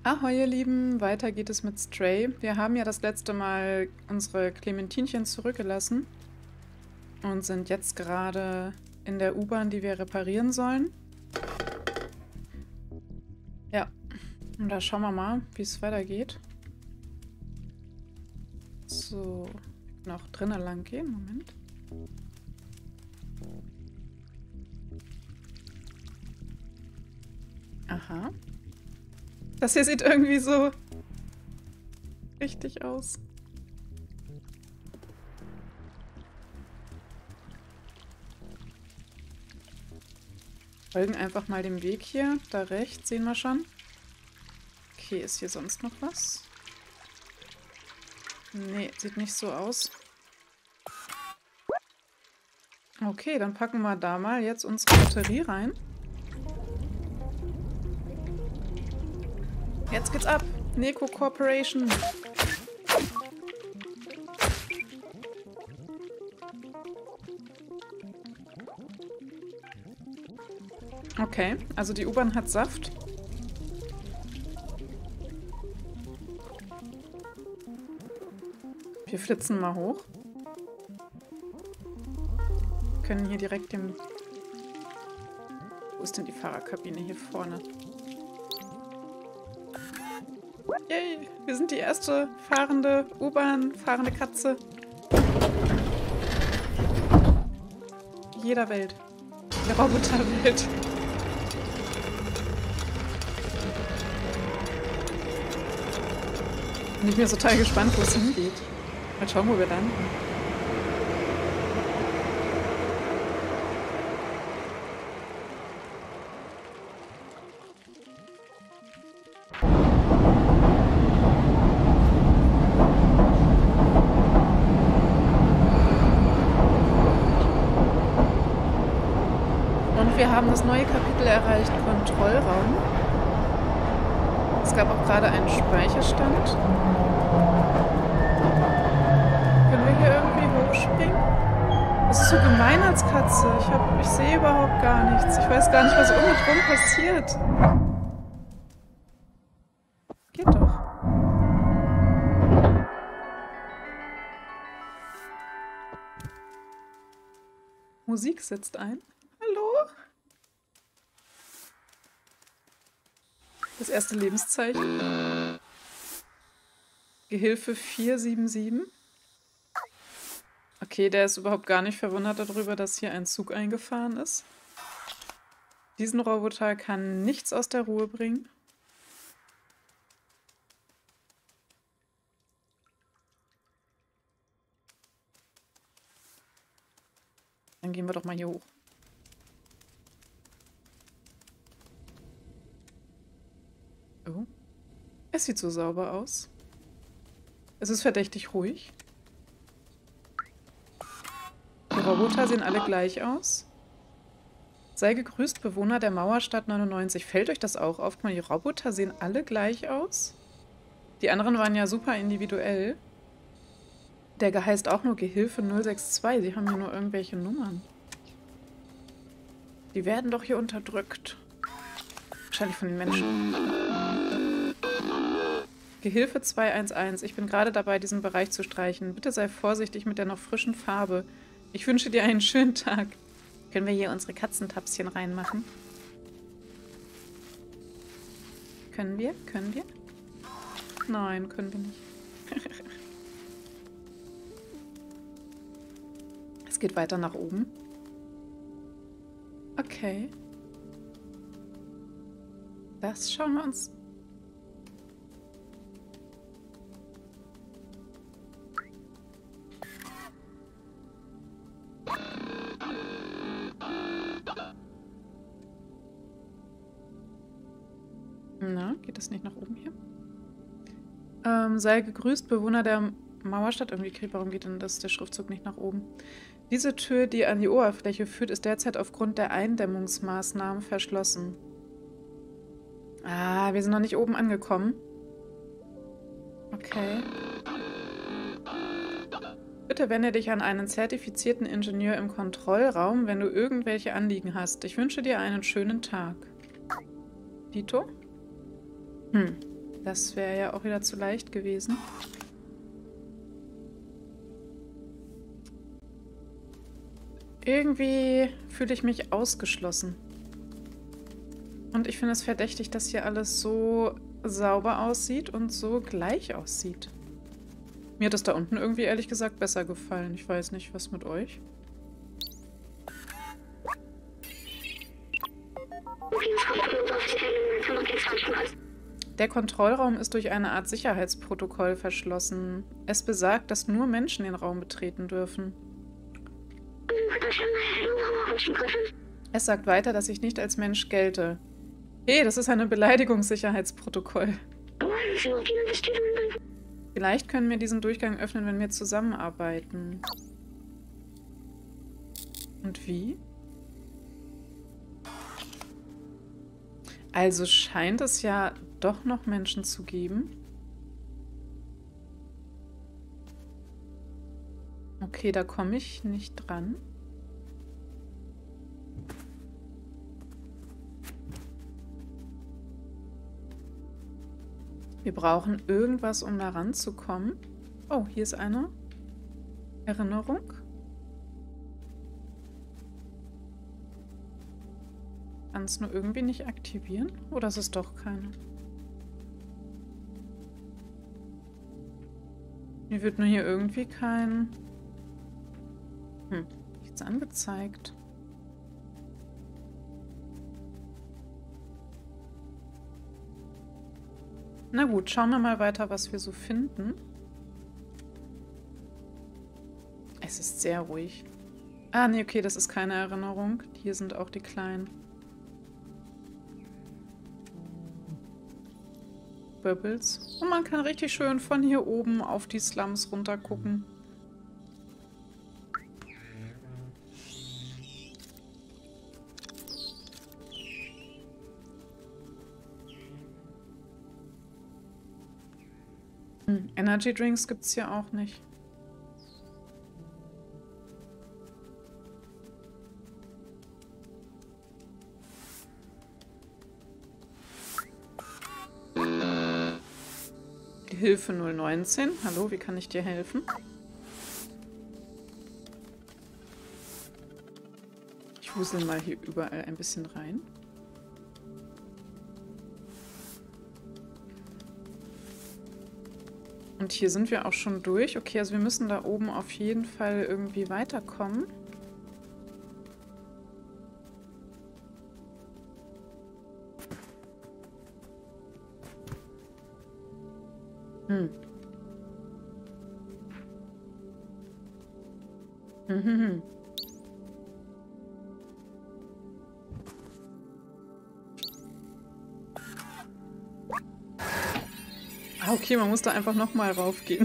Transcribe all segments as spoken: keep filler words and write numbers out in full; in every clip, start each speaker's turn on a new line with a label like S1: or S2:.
S1: Ahoi ihr Lieben, weiter geht es mit Stray. Wir haben ja das letzte Mal unsere Clementinchen zurückgelassen und sind jetzt gerade in der U-Bahn, die wir reparieren sollen. Ja, und da schauen wir mal, wie es weitergeht. So, noch drinnen lang gehen, Moment. Aha. Das hier sieht irgendwie so richtig aus. Folgen einfach mal dem Weg hier. Da rechts sehen wir schon. Okay, ist hier sonst noch was? Nee, sieht nicht so aus. Okay, dann packen wir da mal jetzt unsere Batterie rein. Jetzt geht's ab. Neko Corporation. Okay, also die U-Bahn hat Saft. Wir flitzen mal hoch. Wir können hier direkt dem... Wo ist denn die Fahrerkabine? Hier vorne. Yay, wir sind die erste fahrende U-Bahn, fahrende Katze. Jeder Welt. Der Roboterwelt. Und ich bin total gespannt, wo es hingeht. Mal schauen, wo wir landen. Wir haben das neue Kapitel erreicht, Kontrollraum. Es gab auch gerade einen Speicherstand. Können wir hier irgendwie hochspringen? Das ist so gemein als Katze. Ich, hab, ich sehe überhaupt gar nichts. Ich weiß gar nicht, was um mich rum passiert. Geht doch. Musik setzt ein. Hallo? Das erste Lebenszeichen. Gehilfe vier sieben sieben. Okay, der ist überhaupt gar nicht verwundert darüber, dass hier ein Zug eingefahren ist. Diesen Roboter kann nichts aus der Ruhe bringen. Dann gehen wir doch mal hier hoch. Oh. Es sieht so sauber aus. Es ist verdächtig ruhig. Die Roboter sehen alle gleich aus. Sei gegrüßt, Bewohner der Mauerstadt neunundneunzig. Fällt euch das auch auf? Guck mal, die Roboter sehen alle gleich aus. Die anderen waren ja super individuell. Der heißt auch nur Gehilfe null sechs zwei. Sie haben hier nur irgendwelche Nummern. Die werden doch hier unterdrückt. Wahrscheinlich von den Menschen. Gehilfe zwei eins eins. Ich bin gerade dabei, diesen Bereich zu streichen. Bitte sei vorsichtig mit der noch frischen Farbe. Ich wünsche dir einen schönen Tag. Können wir hier unsere Katzentapschen reinmachen? Können wir? Können wir? Nein, können wir nicht. Es geht weiter nach oben. Okay. Das schauen wir uns... Na, geht das nicht nach oben hier? Ähm, sei gegrüßt, Bewohner der Mauerstadt. Irgendwie, warum geht denn das, der Schriftzug nicht nach oben? Diese Tür, die an die Oberfläche führt, ist derzeit aufgrund der Eindämmungsmaßnahmen verschlossen. Ah, wir sind noch nicht oben angekommen. Okay. Bitte wende dich an einen zertifizierten Ingenieur im Kontrollraum, wenn du irgendwelche Anliegen hast. Ich wünsche dir einen schönen Tag. Dito? Hm. Das wäre ja auch wieder zu leicht gewesen. Irgendwie fühle ich mich ausgeschlossen. Und ich finde es verdächtig, dass hier alles so sauber aussieht und so gleich aussieht. Mir hat das da unten irgendwie ehrlich gesagt besser gefallen. Ich weiß nicht, was mit euch? Der Kontrollraum ist durch eine Art Sicherheitsprotokoll verschlossen. Es besagt, dass nur Menschen den Raum betreten dürfen. Es sagt weiter, dass ich nicht als Mensch gelte. Hey, das ist ein Beleidigungssicherheitsprotokoll. Vielleicht können wir diesen Durchgang öffnen, wenn wir zusammenarbeiten. Und wie? Also scheint es ja doch noch Menschen zu geben. Okay, da komme ich nicht dran. Wir brauchen irgendwas, um da ranzukommen. Oh, hier ist eine Erinnerung. Kann es nur irgendwie nicht aktivieren? Oder ist es doch keine? Mir wird nur hier irgendwie kein... Hm, nichts angezeigt. Na gut, schauen wir mal weiter, was wir so finden. Es ist sehr ruhig. Ah, nee, okay, das ist keine Erinnerung. Hier sind auch die kleinen Bubbles. Und man kann richtig schön von hier oben auf die Slums runter gucken. Hm, Energy Drinks gibt es hier auch nicht. Hilfe null neunzehn. Hallo, wie kann ich dir helfen? Ich wusel mal hier überall ein bisschen rein. Und hier sind wir auch schon durch. Okay, also wir müssen da oben auf jeden Fall irgendwie weiterkommen. Hm. Mhm. Ah, okay, man muss da einfach nochmal raufgehen.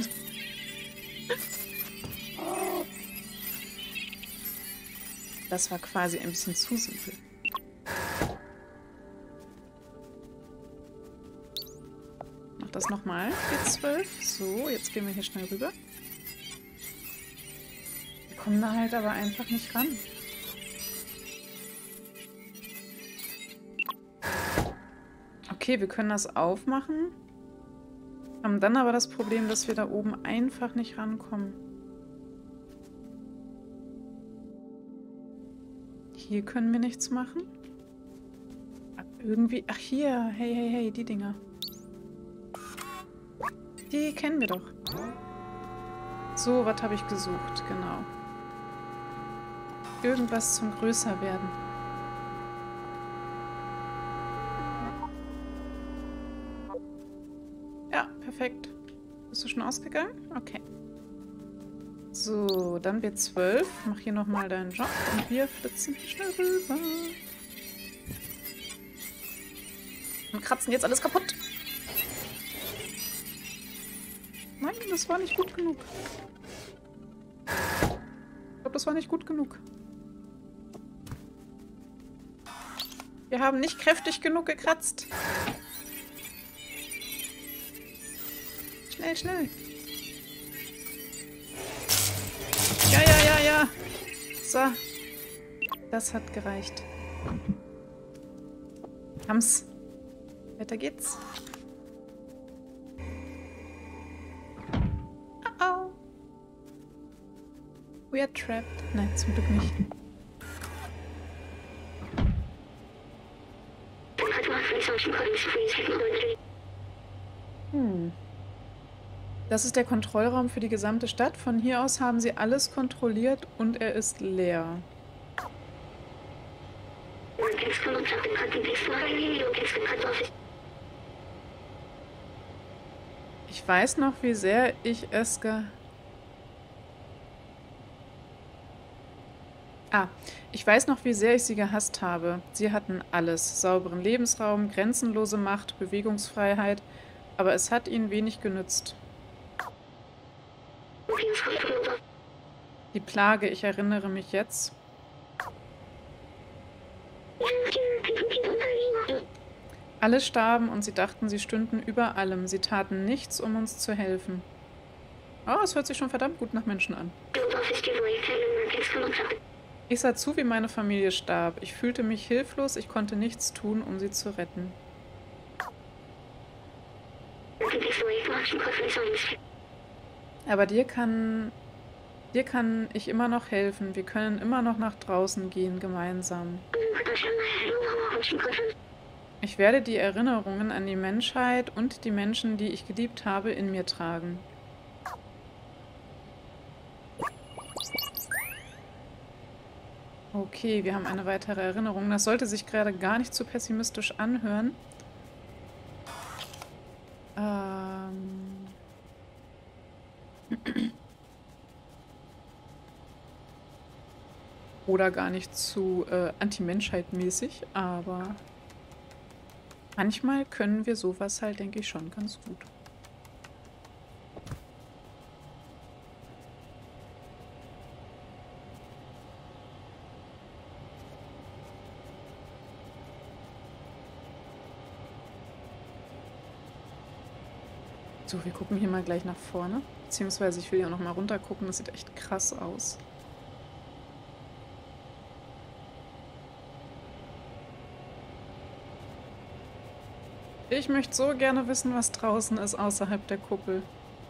S1: Das war quasi ein bisschen zu simpel. Mach das nochmal. G zwölf. So, jetzt gehen wir hier schnell rüber. Wir kommen da halt aber einfach nicht ran. Okay, wir können das aufmachen. Haben dann aber das Problem, dass wir da oben einfach nicht rankommen. Hier können wir nichts machen. Irgendwie... Ach, hier. Hey, hey, hey, die Dinger. Die kennen wir doch. So, was habe ich gesucht? Genau. Irgendwas zum Größerwerden. Ja, perfekt. Bist du schon ausgegangen? Okay. So, dann B zwölf. Mach hier nochmal deinen Job und wir flitzen schnell rüber. Und kratzen jetzt alles kaputt. Nein, das war nicht gut genug. Ich glaube, das war nicht gut genug. Wir haben nicht kräftig genug gekratzt. Schnell, schnell. Ja, ja, ja, ja. So. Das hat gereicht. Haben's. Weiter geht's. We are trapped. Nein, zum Glück nicht. Hm. Das ist der Kontrollraum für die gesamte Stadt. Von hier aus haben sie alles kontrolliert und er ist leer. Ich weiß noch, wie sehr ich es ge... Ah, ich weiß noch, wie sehr ich sie gehasst habe. Sie hatten alles. Sauberen Lebensraum, grenzenlose Macht, Bewegungsfreiheit. Aber es hat ihnen wenig genützt. Die Plage, ich erinnere mich jetzt. Alle starben und sie dachten, sie stünden über allem. Sie taten nichts, um uns zu helfen. Oh, es hört sich schon verdammt gut nach Menschen an. Ich sah zu, wie meine Familie starb. Ich fühlte mich hilflos, ich konnte nichts tun, um sie zu retten. Aber dir kann, dir kann ich immer noch helfen. Wir können immer noch nach draußen gehen, gemeinsam. Ich werde die Erinnerungen an die Menschheit und die Menschen, die ich geliebt habe, in mir tragen. Okay, wir haben eine weitere Erinnerung. Das sollte sich gerade gar nicht zu pessimistisch anhören. Ähm... Oder gar nicht zu äh, Anti-Menschheit-mäßig, aber manchmal können wir sowas halt, denke ich, schon ganz gut. So, wir gucken hier mal gleich nach vorne. Beziehungsweise ich will ja noch mal runter gucken. Das sieht echt krass aus. Ich möchte so gerne wissen, was draußen ist, außerhalb der Kuppel.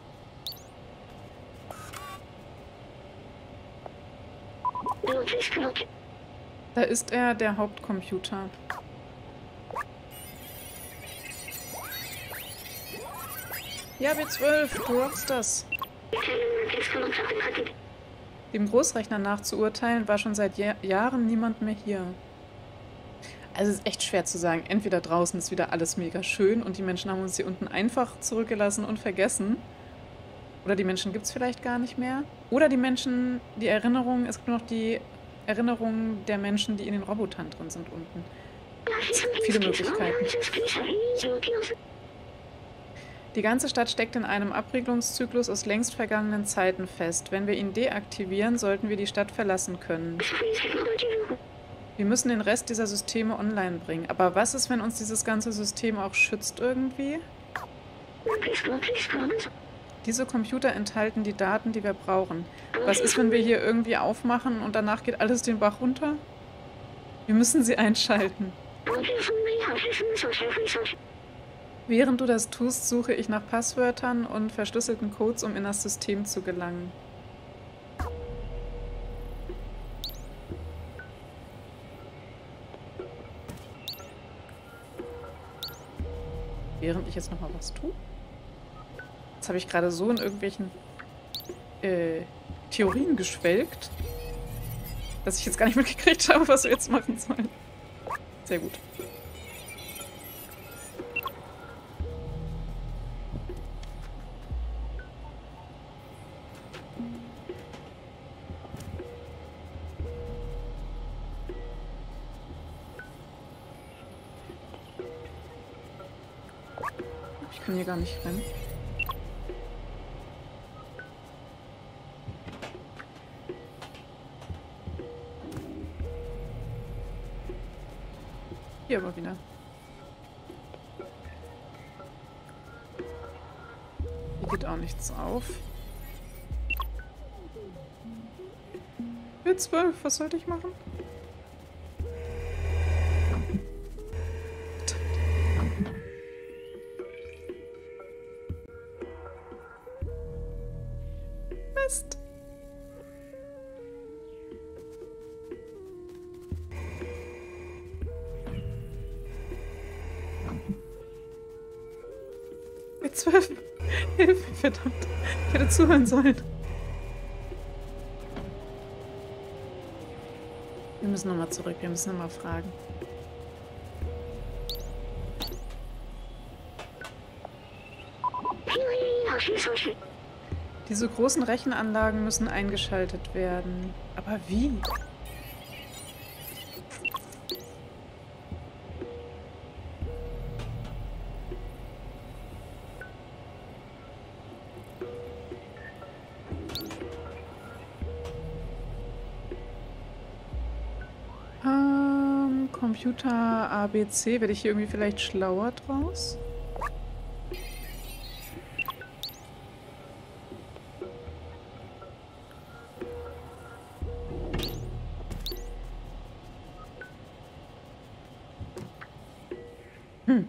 S1: Da ist er, der Hauptcomputer. Ja, B zwölf, du rockst das. Dem Großrechner nach zu urteilen, war schon seit Jahr Jahren niemand mehr hier. Also es ist echt schwer zu sagen. Entweder draußen ist wieder alles mega schön und die Menschen haben uns hier unten einfach zurückgelassen und vergessen. Oder die Menschen gibt es vielleicht gar nicht mehr. Oder die Menschen, die Erinnerungen, es gibt nur noch die Erinnerungen der Menschen, die in den Robotern drin sind unten. Es gibt viele Möglichkeiten. Die ganze Stadt steckt in einem Abriegelungszyklus aus längst vergangenen Zeiten fest. Wenn wir ihn deaktivieren, sollten wir die Stadt verlassen können. Wir müssen den Rest dieser Systeme online bringen. Aber was ist, wenn uns dieses ganze System auch schützt irgendwie? Diese Computer enthalten die Daten, die wir brauchen. Was ist, wenn wir hier irgendwie aufmachen und danach geht alles den Bach runter? Wir müssen sie einschalten. Während du das tust, suche ich nach Passwörtern und verschlüsselten Codes, um in das System zu gelangen. Während ich jetzt nochmal was tue. Jetzt habe ich gerade so in irgendwelchen äh, Theorien geschwelgt, dass ich jetzt gar nicht mitgekriegt habe, was wir jetzt machen sollen. Sehr gut. Ich kann hier gar nicht rennen. Hier aber wieder. Hier geht auch nichts auf. B zwölf, was sollte ich machen? Mist. Bei zwölf. Hilfe, verdammt. Ich hätte zuhören sollen. Wir müssen nochmal zurück. Wir müssen nochmal fragen. Diese großen Rechenanlagen müssen eingeschaltet werden. Aber wie? Ähm, Computer A B C. Werde ich hier irgendwie vielleicht schlauer draus? Hm.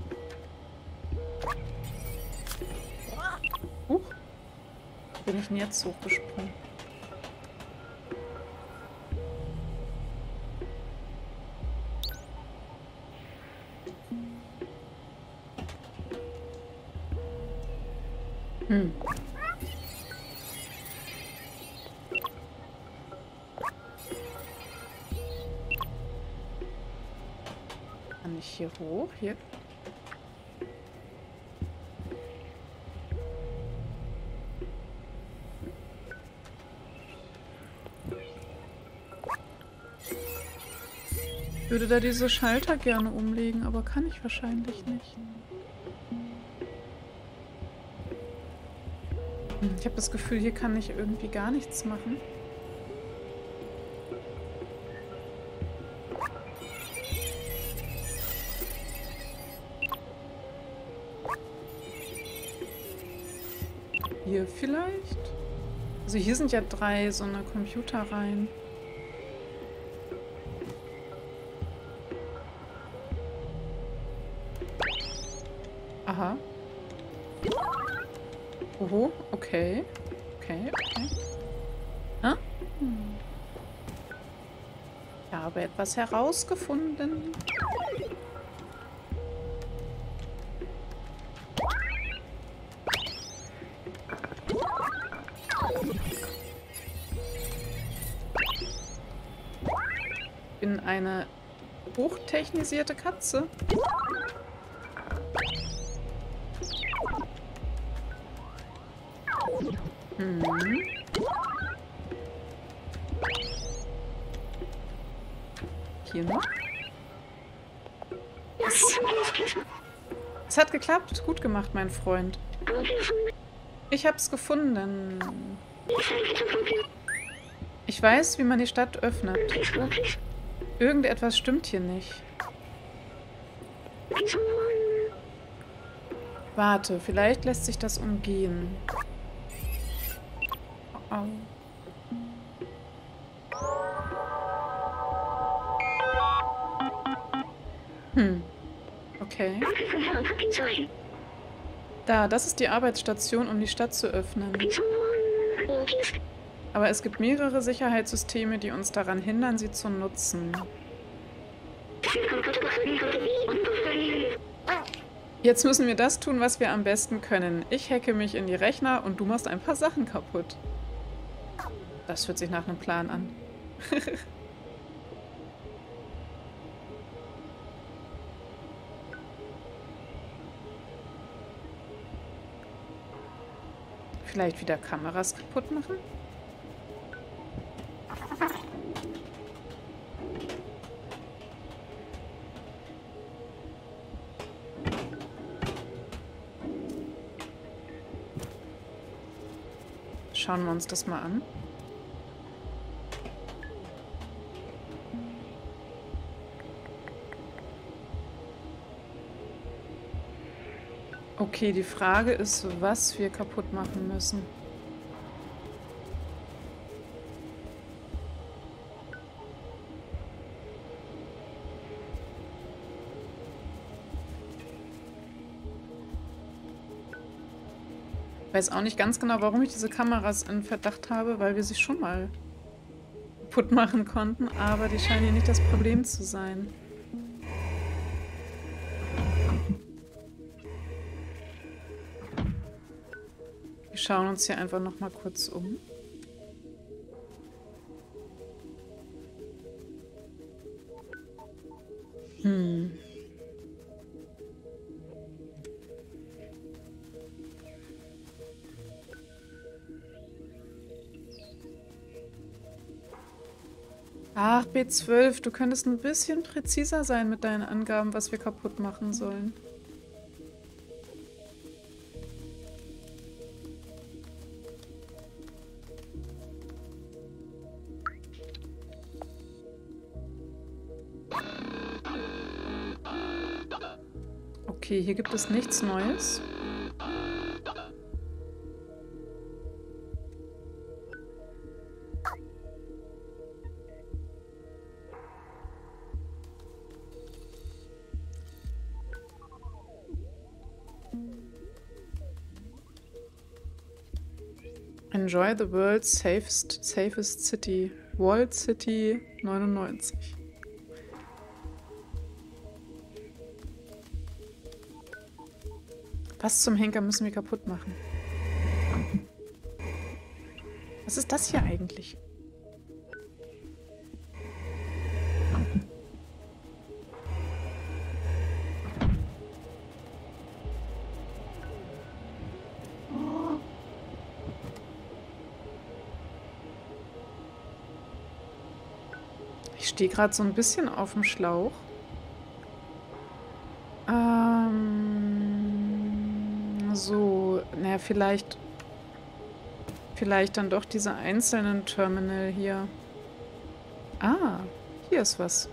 S1: Huch. Bin ich denn jetzt hochgesprungen? Hm. Kann ich hier hoch? Hier. Ich würde da diese Schalter gerne umlegen, aber kann ich wahrscheinlich nicht. Ich habe das Gefühl, hier kann ich irgendwie gar nichts machen. Hier vielleicht? Also hier sind ja drei so eine Computerreihen. Aha. Oho, okay. Okay, okay. Ah? Hm. Ich habe etwas herausgefunden. Ich bin eine hochtechnisierte Katze. Hm. Hier noch. Es, es hat geklappt. Gut gemacht, mein Freund. Ich hab's gefunden. Ich weiß, wie man die Stadt öffnet. Irgendetwas stimmt hier nicht. Warte, vielleicht lässt sich das umgehen. Oh. Hm. Okay. Da, das ist die Arbeitsstation, um die Stadt zu öffnen. Aber es gibt mehrere Sicherheitssysteme, die uns daran hindern, sie zu nutzen. Jetzt müssen wir das tun, was wir am besten können. Ich hacke mich in die Rechner und du machst ein paar Sachen kaputt. Das hört sich nach einem Plan an. Vielleicht wieder Kameras kaputt machen? Schauen wir uns das mal an. Okay, die Frage ist, was wir kaputt machen müssen. Ich weiß auch nicht ganz genau, warum ich diese Kameras in Verdacht habe, weil wir sie schon mal kaputt machen konnten, aber die scheinen hier nicht das Problem zu sein. Wir schauen uns hier einfach noch mal kurz um. Hm. Ach, B zwölf, du könntest ein bisschen präziser sein mit deinen Angaben, was wir kaputt machen sollen. Okay, hier gibt es nichts Neues. Enjoy the world's safest, safest city. Walled City neunundneunzig. Was zum Henker müssen wir kaputt machen? Was ist das hier eigentlich? Ich stehe gerade so ein bisschen auf dem Schlauch. Ähm, so, naja, vielleicht, vielleicht dann doch diese einzelnen Terminal hier. Ah, hier ist was.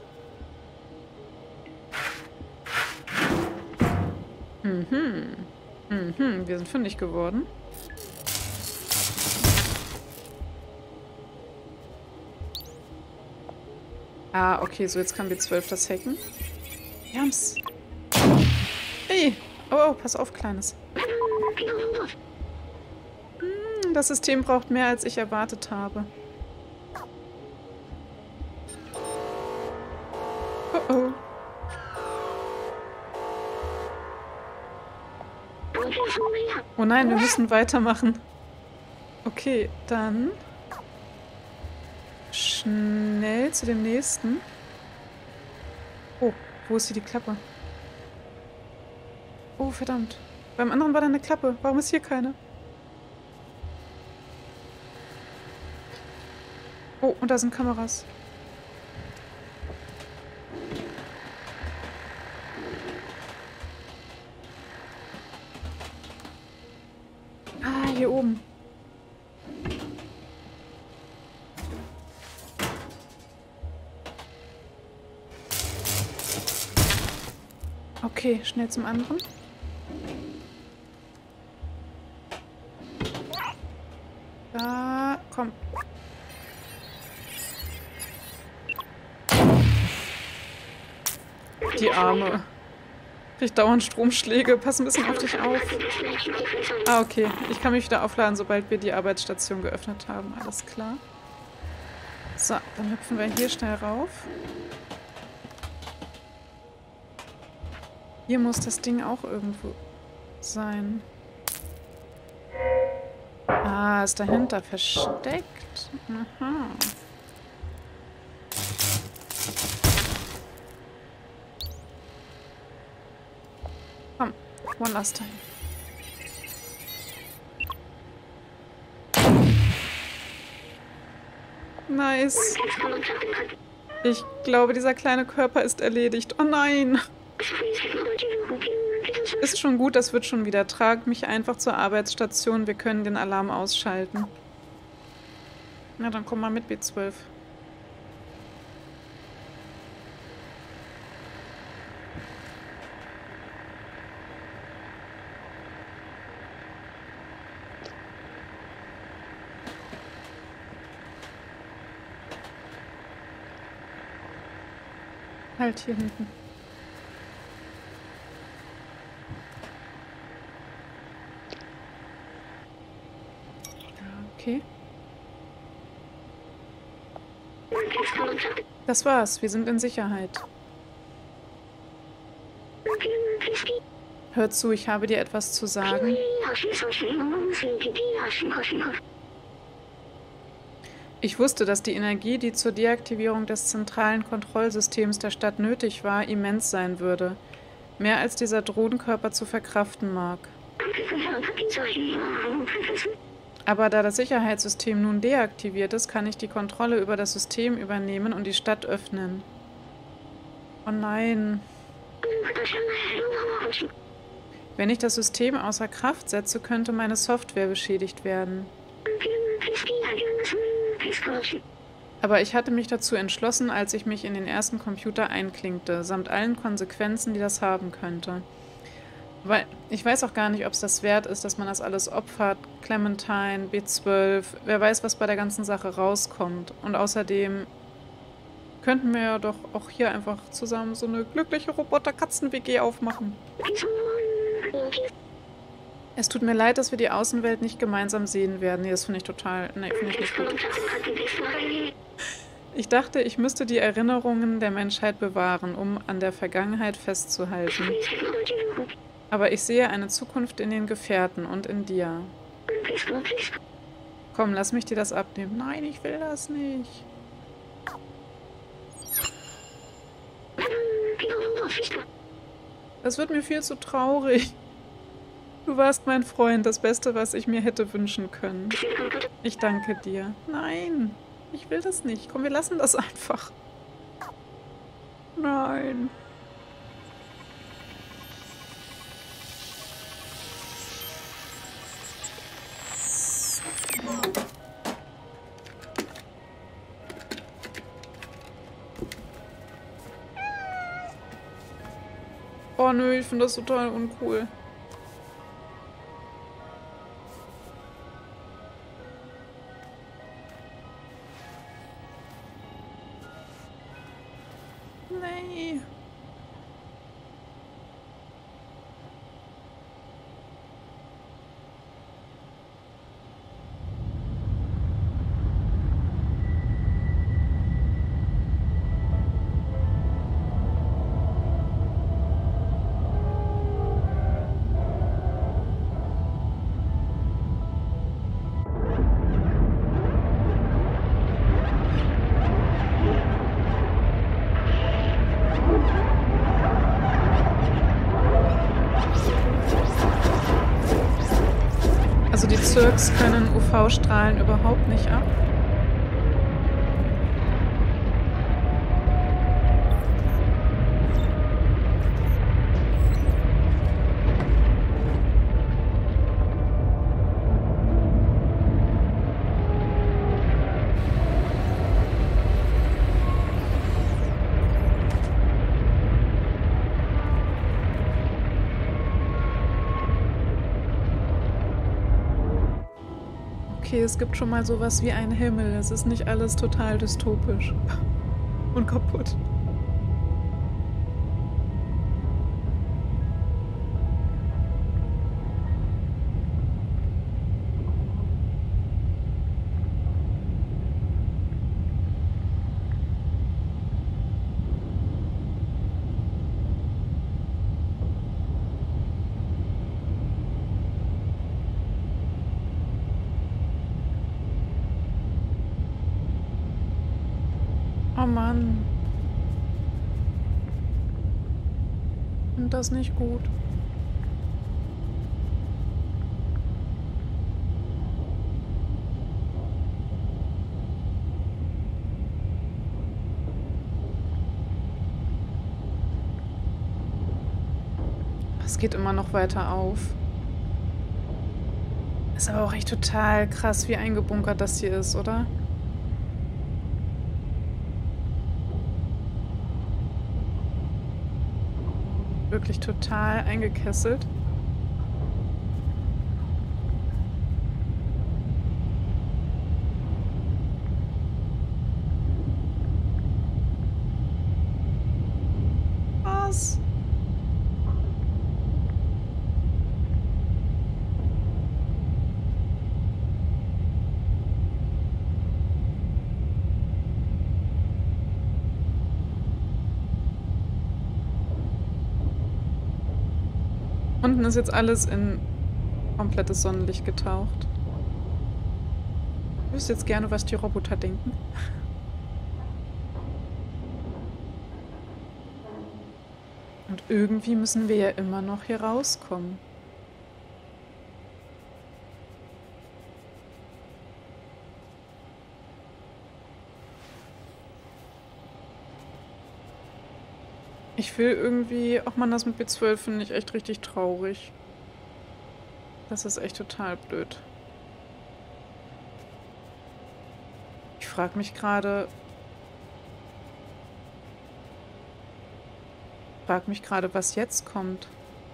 S1: Mhm. Mhm, wir sind fündig geworden. Ah, okay, so jetzt kann B zwölf das hacken. Wir haben's. Hey! Oh, oh, pass auf, Kleines. Hm, das System braucht mehr, als ich erwartet habe. Oh, oh. Oh nein, wir müssen weitermachen. Okay, dann... Schnell zu dem nächsten. Oh, wo ist hier die Klappe? Oh, verdammt. Beim anderen war da eine Klappe. Warum ist hier keine? Oh, und da sind Kameras. Ah, hier oben. Okay, schnell zum anderen. Da, komm. Die Arme. Kriegt dauernd Stromschläge. Pass ein bisschen auf dich auf. Ah, okay. Ich kann mich wieder aufladen, sobald wir die Arbeitsstation geöffnet haben. Alles klar. So, dann hüpfen wir hier schnell rauf. Hier muss das Ding auch irgendwo sein. Ah, ist dahinter versteckt. Aha. Komm, one last time. Nice. Ich glaube, dieser kleine Körper ist erledigt. Oh nein. Ist schon gut, das wird schon wieder. Trag mich einfach zur Arbeitsstation. Wir können den Alarm ausschalten. Na, dann komm mal mit, B zwölf. Halt hier hinten. Okay. Das war's. Wir sind in Sicherheit. Hör zu, ich habe dir etwas zu sagen. Ich wusste, dass die Energie, die zur Deaktivierung des zentralen Kontrollsystems der Stadt nötig war, immens sein würde. Mehr als dieser Drohnenkörper zu verkraften mag. Aber da das Sicherheitssystem nun deaktiviert ist, kann ich die Kontrolle über das System übernehmen und die Stadt öffnen. Oh nein. Wenn ich das System außer Kraft setze, könnte meine Software beschädigt werden. Aber ich hatte mich dazu entschlossen, als ich mich in den ersten Computer einklinkte, samt allen Konsequenzen, die das haben könnte. Weil ich weiß auch gar nicht, ob es das wert ist, dass man das alles opfert. Clementine, B zwölf, wer weiß, was bei der ganzen Sache rauskommt. Und außerdem könnten wir ja doch auch hier einfach zusammen so eine glückliche Roboter-Katzen-W G aufmachen. Es tut mir leid, dass wir die Außenwelt nicht gemeinsam sehen werden. Nee, das finde ich total... Nee, finde ich nicht gut. Ich dachte, ich müsste die Erinnerungen der Menschheit bewahren, um an der Vergangenheit festzuhalten. Aber ich sehe eine Zukunft in den Gefährten und in dir. Komm, lass mich dir das abnehmen. Nein, ich will das nicht. Das wird mir viel zu traurig. Du warst mein Freund, das Beste, was ich mir hätte wünschen können. Ich danke dir. Nein, ich will das nicht. Komm, wir lassen das einfach. Nein. Oh nö, ich finde das total uncool. Nee. Also die Zirks können U V-Strahlen überhaupt nicht ab. Okay, es gibt schon mal sowas wie einen Himmel. Es ist nicht alles total dystopisch und kaputt. Oh Mann. Und das nicht gut. Es geht immer noch weiter auf. Ist aber auch echt total krass, wie eingebunkert das hier ist, oder? Wirklich total eingekesselt. Was? Und unten ist jetzt alles in komplettes Sonnenlicht getaucht. Ich wüsste jetzt gerne, was die Roboter denken. Und irgendwie müssen wir ja immer noch hier rauskommen. Ich will irgendwie... Ach man, das mit B zwölf finde ich echt richtig traurig. Das ist echt total blöd. Ich frage mich gerade... Ich frage mich gerade, was jetzt kommt.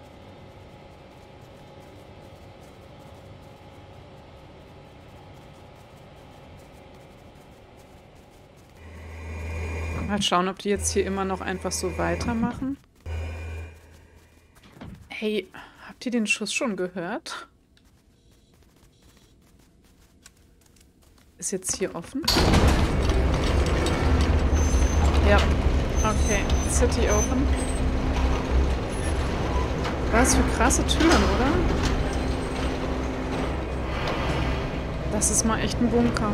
S1: Mal schauen, ob die jetzt hier immer noch einfach so weitermachen. Hey, habt ihr den Schuss schon gehört? Ist jetzt hier offen? Ja. Okay. City open. Was für krasse Türen, oder? Das ist mal echt ein Bunker.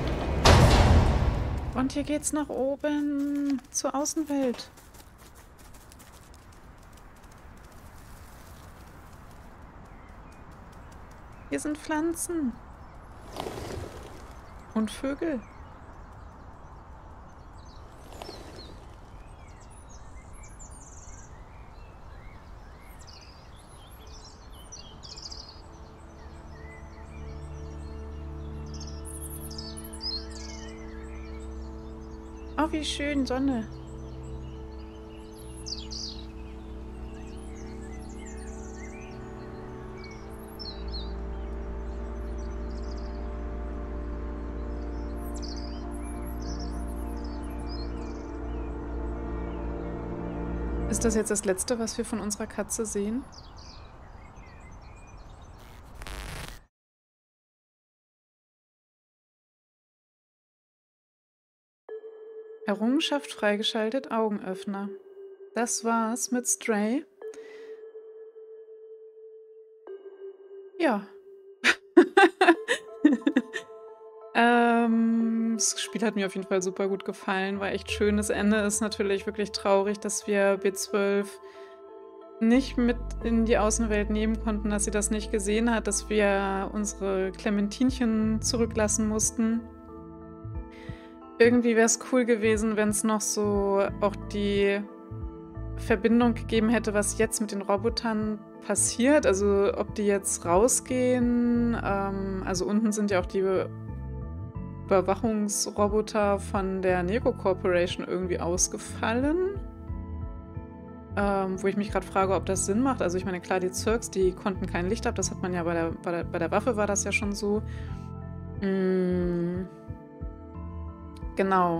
S1: Und hier geht's nach oben zur Außenwelt. Hier sind Pflanzen. Und Vögel. Oh, wie schön, Sonne. Ist das jetzt das Letzte, was wir von unserer Katze sehen? Errungenschaft freigeschaltet, Augenöffner. Das war's mit Stray. Ja. ähm, das Spiel hat mir auf jeden Fall super gut gefallen, war echt schön. Das Ende ist natürlich wirklich traurig, dass wir B zwölf nicht mit in die Außenwelt nehmen konnten, dass sie das nicht gesehen hat, dass wir unsere Clementinchen zurücklassen mussten. Irgendwie wäre es cool gewesen, wenn es noch so auch die Verbindung gegeben hätte, was jetzt mit den Robotern passiert. Also ob die jetzt rausgehen. Ähm, also unten sind ja auch die Überwachungsroboter von der Nego Corporation irgendwie ausgefallen. Ähm, wo ich mich gerade frage, ob das Sinn macht. Also ich meine, klar, die Zirks, die konnten kein Licht ab. Das hat man ja bei der, bei der, bei der Waffe war das ja schon so. Mm. Genau.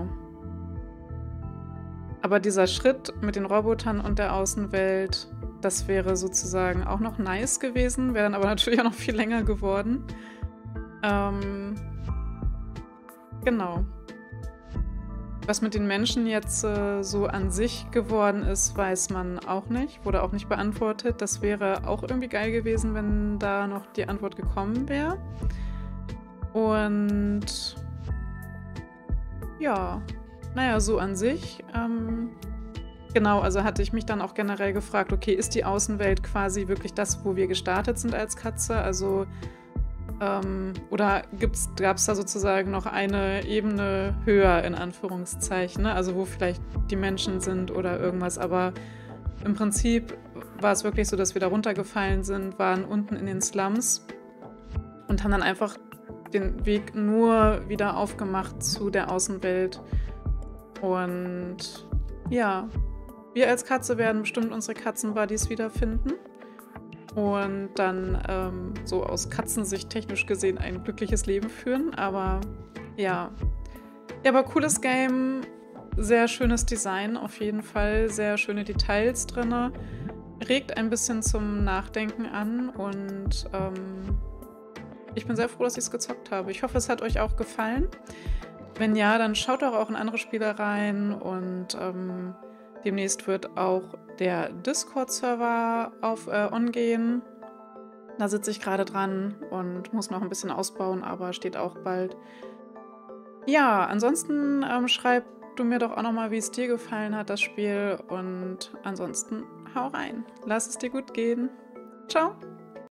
S1: Aber dieser Schritt mit den Robotern und der Außenwelt, das wäre sozusagen auch noch nice gewesen, wäre dann aber natürlich auch noch viel länger geworden. Ähm, genau. Was mit den Menschen jetzt äh, so an sich geworden ist, weiß man auch nicht. Wurde auch nicht beantwortet. Das wäre auch irgendwie geil gewesen, wenn da noch die Antwort gekommen wäre. Und... ja, naja, so an sich. Ähm, genau, also hatte ich mich dann auch generell gefragt, okay, ist die Außenwelt quasi wirklich das, wo wir gestartet sind als Katze? Also, ähm, oder gab es da sozusagen noch eine Ebene höher, in Anführungszeichen, ne? Also wo vielleicht die Menschen sind oder irgendwas. Aber im Prinzip war es wirklich so, dass wir da runtergefallen sind, waren unten in den Slums und haben dann einfach den Weg nur wieder aufgemacht zu der Außenwelt. Und ja, wir als Katze werden bestimmt unsere Katzenbuddies wiederfinden. Und dann ähm, so aus Katzensicht technisch gesehen ein glückliches Leben führen. Aber ja. Ja, aber cooles Game. Sehr schönes Design auf jeden Fall. Sehr schöne Details drin. Regt ein bisschen zum Nachdenken an und ähm, ich bin sehr froh, dass ich es gezockt habe. Ich hoffe, es hat euch auch gefallen. Wenn ja, dann schaut doch auch in andere Spiele rein und ähm, Demnächst wird auch der Discord-Server auf äh, on gehen. Da sitze ich gerade dran und muss noch ein bisschen ausbauen, aber steht auch bald. Ja, ansonsten ähm, schreib du mir doch auch nochmal, wie es dir gefallen hat, das Spiel. Und ansonsten hau rein. Lass es dir gut gehen. Ciao.